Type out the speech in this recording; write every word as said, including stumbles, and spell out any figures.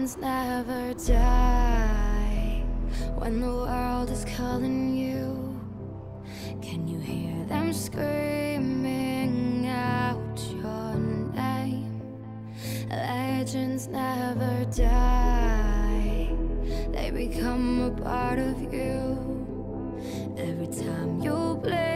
Legends never die when the world is calling you. Can you hear them screaming out your name? Legends never die, they become a part of you. Every time you blink